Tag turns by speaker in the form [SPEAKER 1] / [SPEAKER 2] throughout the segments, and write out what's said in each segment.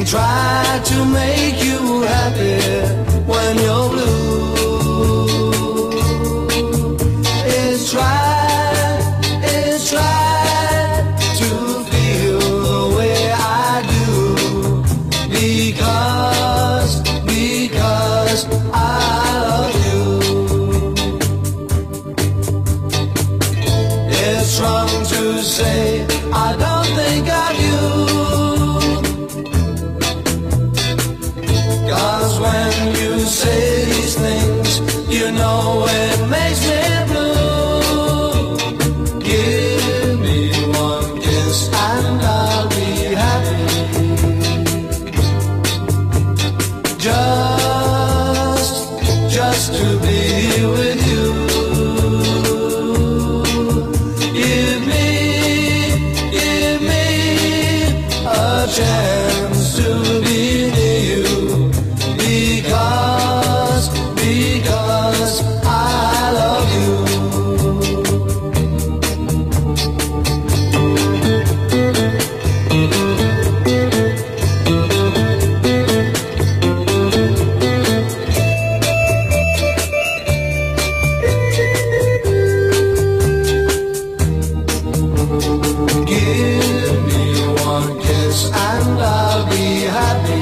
[SPEAKER 1] try to make you happy when you're blue. It's try to feel the way I do, because I love you. It's wrong to say I don't think of you, 'cause when you say these things, you know it makes me blue. Give me one kiss and I'll be happy, just to be with you. Give me a chance to be near you, because I love you. Give me one kiss and I'll be happy,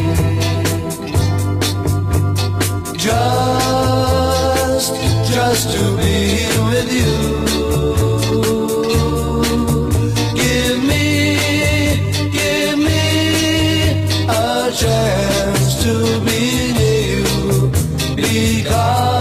[SPEAKER 1] just to be with you. Give me a chance to be near you, because